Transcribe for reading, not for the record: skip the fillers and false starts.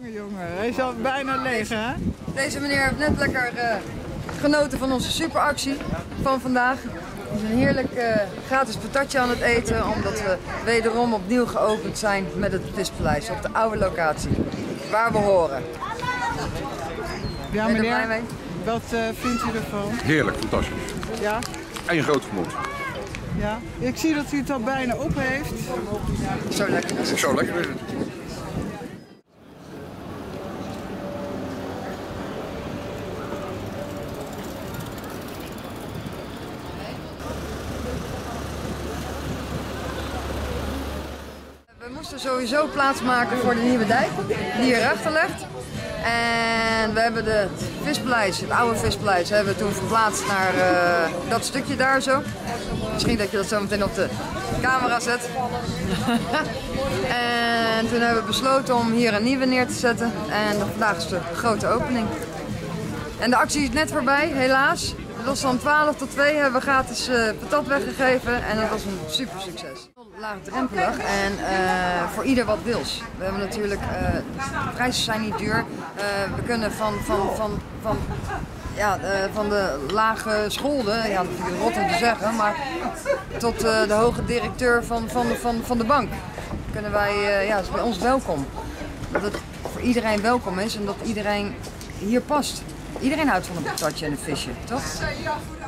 Jongen, hij is al bijna leeg, hè? Deze meneer heeft net lekker genoten van onze superactie van vandaag. We zijn heerlijk gratis patatje aan het eten, omdat we wederom opnieuw geopend zijn met het Vispaleis op de oude locatie, waar we horen. Ja, Ben je er meneer, blij mee? wat vindt u ervan? Heerlijk, fantastisch. Ja? En groot genot. Ja? Ik zie dat u het al bijna op heeft. Zo lekker is het. Zo lekker is het. We moesten sowieso plaatsmaken voor de nieuwe dijk die hierachter ligt. En we hebben het Vispaleis, het oude Vispaleis, hebben we toen verplaatst naar dat stukje daar zo. Misschien dat je dat zo meteen op de camera zet. En toen hebben we besloten om hier een nieuwe neer te zetten. En vandaag is de grote opening. En de actie is net voorbij, helaas. Het was van 12 tot 2 hebben we gratis patat weggegeven en het was een super succes. Laagdrempelig en voor ieder wat wils. We hebben natuurlijk, de prijzen zijn niet duur. We kunnen van de lage scholden, ja, dat vind ik rot om te zeggen, maar tot de hoge directeur van de bank kunnen wij, ja, is bij ons welkom. Dat het voor iedereen welkom is en dat iedereen hier past. Iedereen houdt van een patatje en een visje, toch?